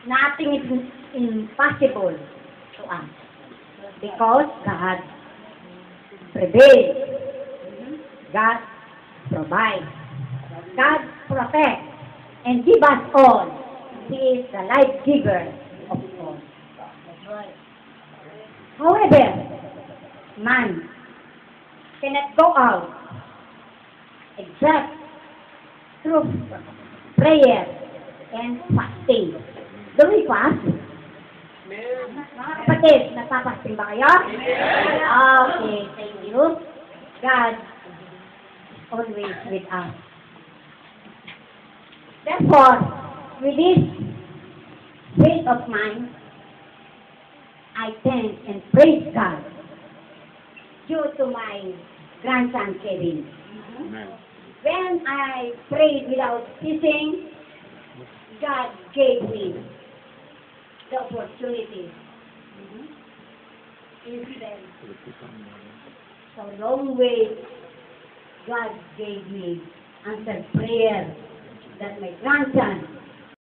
Nothing is impossible to us because God prevails. God provides. God protects and give us all. He is the life giver of all. However, man cannot go out except through prayer and fasting. Do we fast? Mga kapatid, nagpapasting ba kayo? Okay, thank you. God is always with us. Therefore, with this faith of mine, I thank and praise God due to my grandson Kevin. When I prayed without ceasing, God gave me the opportunity. Instead, so long way, God gave me answered prayer that my grandson